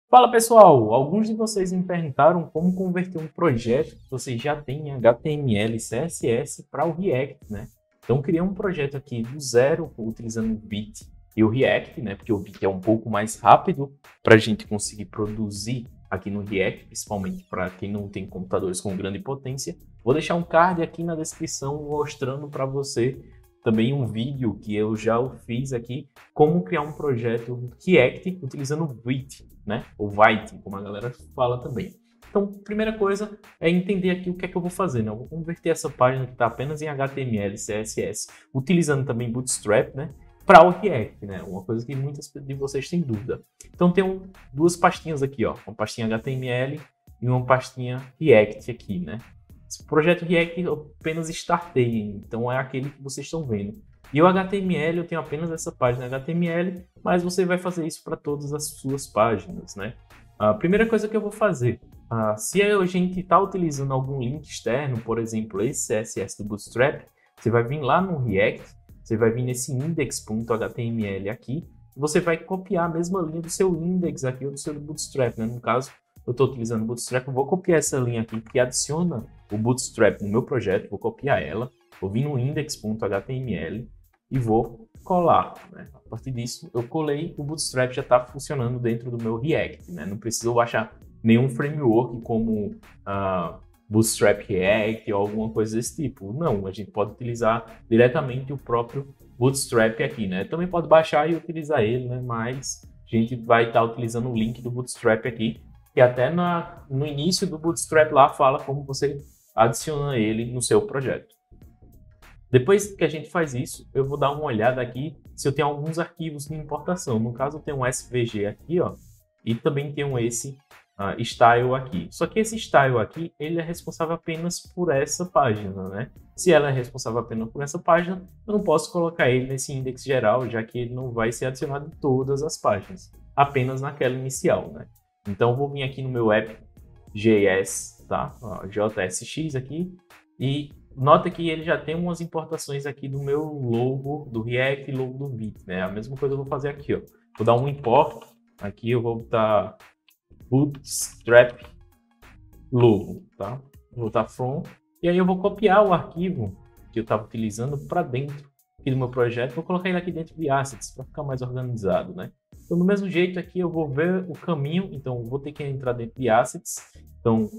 Fala pessoal, alguns de vocês me perguntaram como converter um projeto que vocês já têm em HTML e CSS para o React, né? Então criei um projeto aqui do zero utilizando o Vite e o React, né? Porque o Vite é um pouco mais rápido para a gente conseguir produzir aqui no React, principalmente para quem não tem computadores com grande potência. Vou deixar um card aqui na descrição mostrando para você também um vídeo que eu já fiz aqui, como criar um projeto React utilizando o Vite, né? Ou Vite, como a galera fala também. Então, primeira coisa é entender aqui o que é que eu vou fazer, né? Eu vou converter essa página que está apenas em HTML e CSS, utilizando também Bootstrap, né? Para o React, né? Uma coisa que muitas de vocês têm dúvida. Então, tem duas pastinhas aqui, ó. Uma pastinha HTML e uma pastinha React aqui, né? Esse projeto React eu apenas startei, então é aquele que vocês estão vendo. E o HTML, eu tenho apenas essa página HTML, mas você vai fazer isso para todas as suas páginas, né? A primeira coisa que eu vou fazer, se a gente está utilizando algum link externo, por exemplo, esse CSS do Bootstrap, você vai vir lá no React, você vai vir nesse index.html aqui, e você vai copiar a mesma linha do seu index aqui, ou do seu Bootstrap, né? No caso, eu estou utilizando o Bootstrap, eu vou copiar essa linha aqui que adiciona o Bootstrap no meu projeto, vou copiar ela, vou vir no index.html e vou colar, né? A partir disso, eu colei, o Bootstrap já está funcionando dentro do meu React, né? Não preciso baixar nenhum framework como Bootstrap React ou alguma coisa desse tipo. Não, a gente pode utilizar diretamente o próprio Bootstrap aqui, né? Também pode baixar e utilizar ele, né? Mas a gente vai estar utilizando o link do Bootstrap aqui, que até no início do Bootstrap lá fala como você adiciona ele no seu projeto. Depois que a gente faz isso, eu vou dar uma olhada aqui se eu tenho alguns arquivos de importação. No caso, eu tenho um SVG aqui, ó, e também tenho esse style aqui. Só que esse style aqui, ele é responsável apenas por essa página, né? Se ela é responsável apenas por essa página, eu não posso colocar ele nesse index geral, já que ele não vai ser adicionado em todas as páginas, apenas naquela inicial, né? Então, eu vou vir aqui no meu app.js, tá? JSX aqui, e nota que ele já tem umas importações aqui do meu logo do React e logo do Vite, né? A mesma coisa eu vou fazer aqui, ó. Vou dar um import, aqui eu vou botar Bootstrap logo, tá? Vou botar from, e aí eu vou copiar o arquivo que eu estava utilizando para dentro aqui do meu projeto, vou colocar ele aqui dentro de assets para ficar mais organizado, né? Então, do mesmo jeito aqui, eu vou ver o caminho, então vou ter que entrar dentro de assets, então,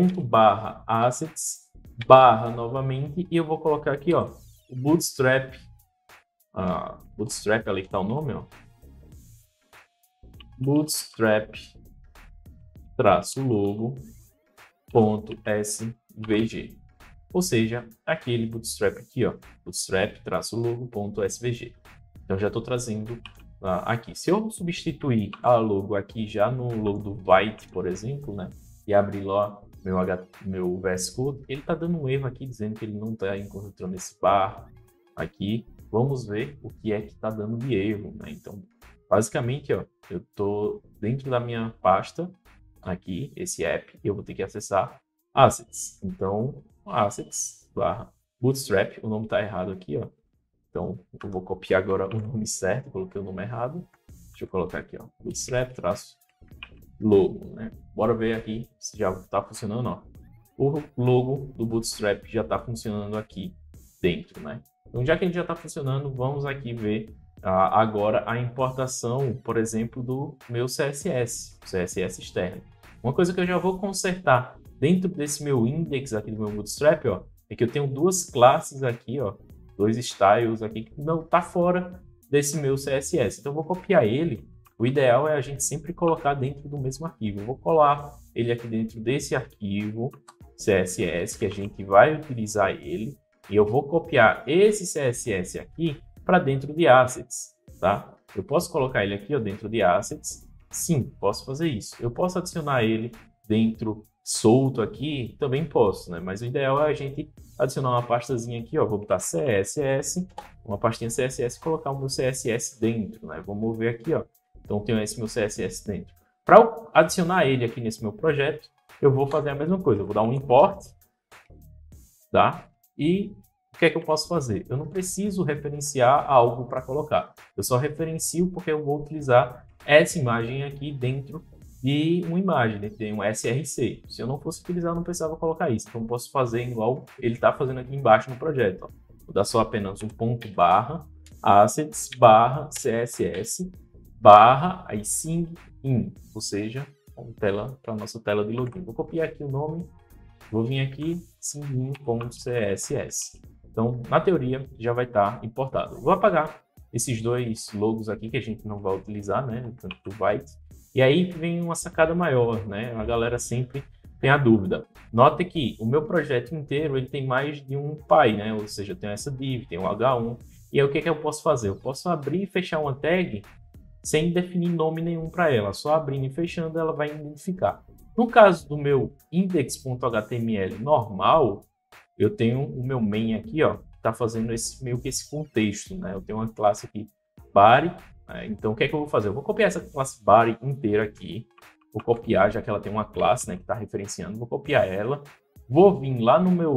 /assets, novamente, e eu vou colocar aqui, ó, o Bootstrap, Bootstrap, ali que tá o nome, ó, Bootstrap, logo.svg, ou seja, aquele Bootstrap aqui, ó, Bootstrap-logo.svg. Então, já estou trazendo aqui. Se eu substituir a logo aqui já no logo do Vite, por exemplo, né, e abrir lá meu VS Code, ele está dando um erro aqui, dizendo que ele não está encontrando esse bar aqui. Vamos ver o que é que está dando de erro, né? Então, basicamente, ó, eu estou dentro da minha pasta aqui, esse app, e eu vou ter que acessar assets. Então, assets /bootstrap, o nome está errado aqui, ó. Então, eu vou copiar agora o nome certo, coloquei o nome errado. Deixa eu colocar aqui, ó, Bootstrap-logo, né? Bora ver aqui se já está funcionando, ó. O logo do Bootstrap já está funcionando aqui dentro, né? Então, já que ele já está funcionando, vamos aqui ver agora a importação, por exemplo, do meu CSS externo. Uma coisa que eu já vou consertar dentro desse meu index aqui do meu Bootstrap, ó, é que eu tenho duas classes aqui, ó, dois styles aqui que não tá fora desse meu CSS. Então eu vou copiar ele. O ideal é a gente sempre colocar dentro do mesmo arquivo. Eu vou colar ele aqui dentro desse arquivo CSS, que a gente vai utilizar ele, e eu vou copiar esse CSS aqui para dentro de assets, tá? Eu posso colocar ele aqui, ó, dentro de assets. Sim, posso fazer isso. Eu posso adicionar ele dentro solto aqui, também posso, né? Mas o ideal é a gente adicionar uma pastazinha aqui, ó. Vou botar CSS, uma pastinha CSS e colocar o meu CSS dentro, né? Vamos ver aqui, ó. Então, tenho esse meu CSS dentro. Para adicionar ele aqui nesse meu projeto, eu vou fazer a mesma coisa. Eu vou dar um import, tá? E o que é que eu posso fazer? Eu não preciso referenciar algo para colocar. Eu só referencio porque eu vou utilizar essa imagem aqui dentro de uma imagem, né? Tem um src. Se eu não fosse utilizar, eu não precisava colocar isso. Então, eu posso fazer igual ele está fazendo aqui embaixo no projeto. Ó. Vou dar só apenas um ponto barra, assets, barra, css, barra, aí sing in, ou seja, para a nossa tela de login. Vou copiar aqui o nome, vou vir aqui, singin.css. Então, na teoria, já vai estar importado. Vou apagar esses dois logos aqui que a gente não vai utilizar, né? Tanto do Byte. E aí vem uma sacada maior, né? A galera sempre tem a dúvida. Nota que o meu projeto inteiro ele tem mais de um pai, né? Ou seja, eu tenho essa div, tem um H1. E aí o que que eu posso fazer? Eu posso abrir e fechar uma tag sem definir nome nenhum para ela. Só abrindo e fechando ela vai identificar. No caso do meu index.html normal, eu tenho o meu main aqui, ó, tá fazendo meio que esse contexto, né? Eu tenho uma classe aqui, body. Então, o que é que eu vou fazer? Eu vou copiar essa classe body inteira aqui. Vou copiar, já que ela tem uma classe, né, que está referenciando. Vou copiar ela. Vou vir lá no meu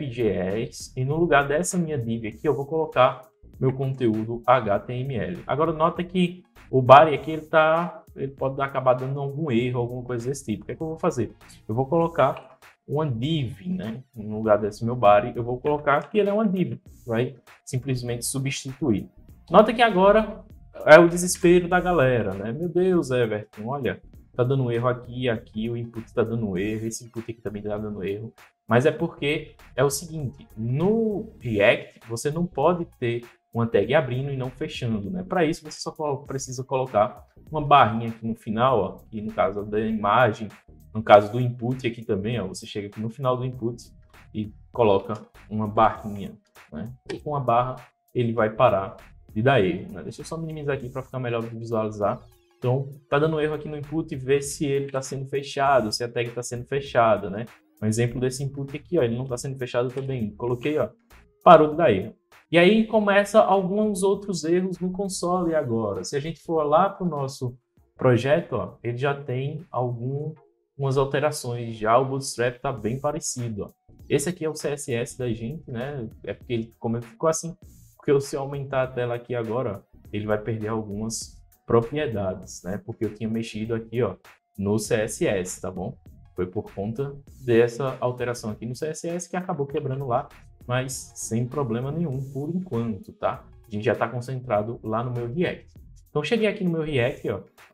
app.js e no lugar dessa minha div aqui, eu vou colocar meu conteúdo HTML. Agora, nota que o body aqui, ele pode acabar dando algum erro, alguma coisa desse tipo. O que é que eu vou fazer? Eu vou colocar uma div, né? No lugar desse meu body, eu vou colocar que ele é uma div. Vai simplesmente substituir. Nota que agora é o desespero da galera, né? Meu Deus, Everton, olha, tá dando erro aqui, o input tá dando erro, esse input aqui também tá dando erro. Mas é porque é o seguinte, no React você não pode ter uma tag abrindo e não fechando, né? Para isso você só precisa colocar uma barrinha aqui no final, ó, aqui no caso da imagem, no caso do input aqui também, ó, você chega aqui no final do input e coloca uma barrinha, né? E com a barra ele vai parar de dar erro, né? Deixa eu só minimizar aqui para ficar melhor de visualizar. Então, tá dando erro aqui no input e ver se ele está sendo fechado, se a tag está sendo fechada, né? Um exemplo desse input aqui, ó, ele não está sendo fechado também. Coloquei, ó, parou de dar erro. E aí começa alguns outros erros no console agora. Se a gente for lá para o nosso projeto, ó, ele já tem algumas alterações. Já o Bootstrap está bem parecido. Ó. Esse aqui é o CSS da gente, né? É porque ele, como ele ficou assim, porque se eu aumentar a tela aqui agora, ó, ele vai perder algumas propriedades, né? Porque eu tinha mexido aqui, ó, no CSS, tá bom? Foi por conta dessa alteração aqui no CSS que acabou quebrando lá, mas sem problema nenhum por enquanto, tá? A gente já está concentrado lá no meu React. Então, cheguei aqui no meu React,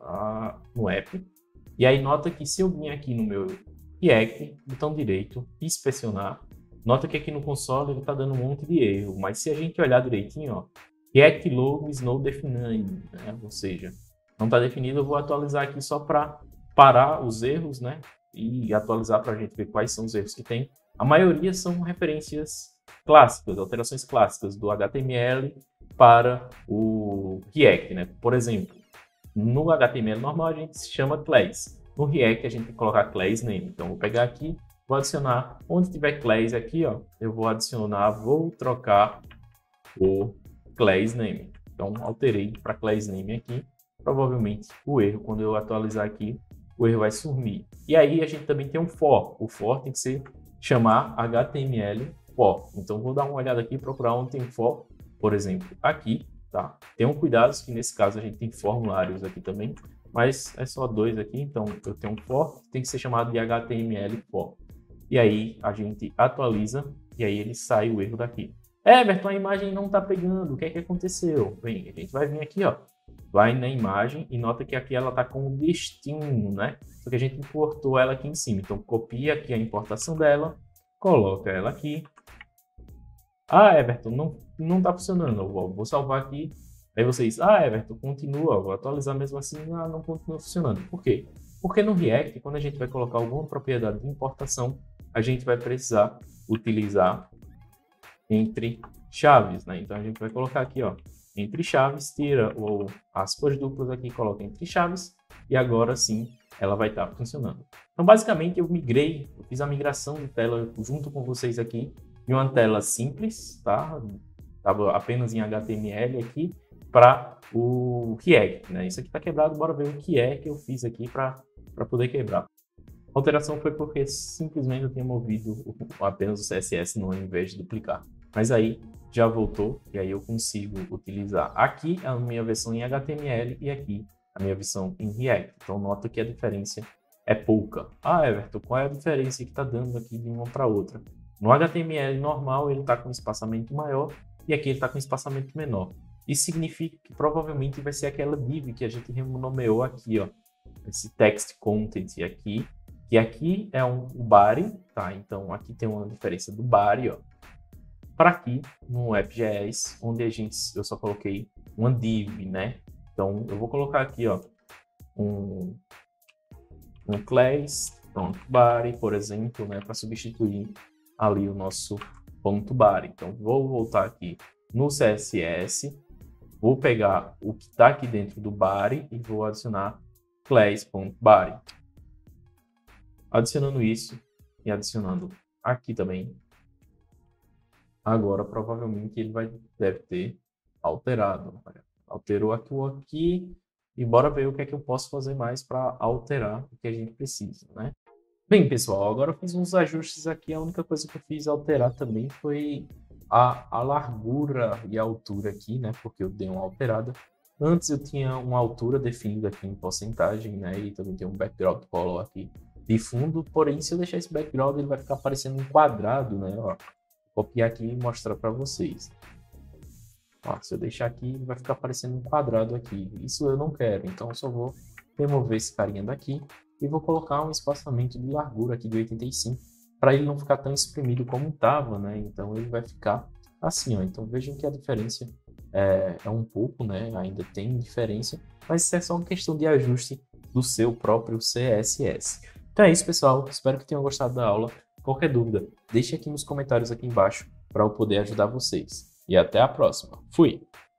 ó, no app, e aí nota que se eu vir aqui no meu React, botão direito, inspecionar, nota que aqui no console ele está dando um monte de erro, mas se a gente olhar direitinho, ó, React logo is not defined, né? Ou seja, não está definido, eu vou atualizar aqui só para parar os erros, né? E atualizar para a gente ver quais são os erros que tem. A maioria são referências clássicas, alterações clássicas do HTML para o React, né? Por exemplo, no HTML normal a gente se chama class. No React a gente tem que colocar class name. Então vou pegar aqui, vou adicionar, onde tiver class aqui, ó, eu vou adicionar, vou trocar o class name. Então alterei para class name aqui. Provavelmente o erro, quando eu atualizar aqui, o erro vai sumir. E aí a gente também tem um for. O for tem que ser chamar HTML for. Então vou dar uma olhada aqui, procurar onde tem for, por exemplo, aqui, tá? Tenham cuidado que nesse caso a gente tem formulários aqui também, mas é só dois aqui, então eu tenho um for, tem que ser chamado de HTML for. E aí a gente atualiza e aí ele sai o erro daqui. Everton, a imagem não está pegando, o que é que aconteceu? Bem, a gente vai vir aqui, ó, vai na imagem e nota que aqui ela está com o destino, né? Só que a gente importou ela aqui em cima. Então, copia aqui a importação dela, coloca ela aqui. Ah, Everton, não está funcionando. Eu vou salvar aqui. Aí vocês, Everton, continua. Vou atualizar mesmo assim. Não continua funcionando. Por quê? Porque no React, quando a gente vai colocar alguma propriedade de importação, a gente vai precisar utilizar entre chaves, né? Então, a gente vai colocar aqui, ó, entre chaves, tira o aspas duplas aqui, coloca entre chaves e agora sim ela vai estar funcionando. Então basicamente eu fiz a migração de tela junto com vocês aqui de uma tela simples, tá? Estava apenas em HTML aqui para o React, né? Isso aqui está quebrado, bora ver o que é que eu fiz aqui para poder quebrar. A alteração foi porque simplesmente eu tinha movido apenas o CSS ao invés de duplicar. Mas aí já voltou e aí eu consigo utilizar aqui a minha versão em HTML e aqui a minha versão em React. Então, nota que a diferença é pouca. Ah, Everton, qual é a diferença que está dando aqui de uma para outra? No HTML normal, ele está com espaçamento maior e aqui ele está com espaçamento menor. Isso significa que provavelmente vai ser aquela div que a gente renomeou aqui, ó, esse text content aqui, que aqui é o body, tá? Então aqui tem uma diferença do body, ó, para aqui no app.js, onde eu só coloquei uma div, né? Então eu vou colocar aqui, ó, um class.body, por exemplo, né, para substituir ali o nosso .body. Então vou voltar aqui no CSS, vou pegar o que está aqui dentro do body e vou adicionar class.body. Adicionando isso e adicionando aqui também. Agora provavelmente ele deve ter alterado. Alterou aqui e bora ver o que é que eu posso fazer mais para alterar o que a gente precisa, né? Bem, pessoal, agora eu fiz uns ajustes aqui. A única coisa que eu fiz alterar também foi a largura e a altura aqui, né? Porque eu dei uma alterada. Antes eu tinha uma altura definida aqui em porcentagem, né? E também tem um background color aqui de fundo. Porém, se eu deixar esse background, ele vai ficar parecendo um quadrado, né? Ó, vou copiar aqui e mostrar para vocês. Ó, se eu deixar aqui, vai ficar parecendo um quadrado aqui. Isso eu não quero, então eu só vou remover esse carinha daqui e vou colocar um espaçamento de largura aqui de 85 para ele não ficar tão espremido como estava, né? Então ele vai ficar assim, ó. Então vejam que a diferença é um pouco, né? Ainda tem diferença, mas isso é só uma questão de ajuste do seu próprio CSS. Então é isso, pessoal. Espero que tenham gostado da aula. Qualquer dúvida, deixe aqui nos comentários aqui embaixo para eu poder ajudar vocês. E até a próxima. Fui!